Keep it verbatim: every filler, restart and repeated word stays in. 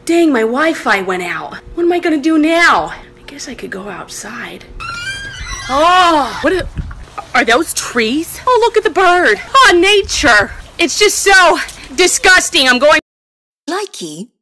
Dang, my Wi-Fi went out. What am I gonna do now? I guess I could go outside. Oh, what are, are those trees? Oh, look at the bird. Oh, nature. It's just so disgusting. I'm going... Likey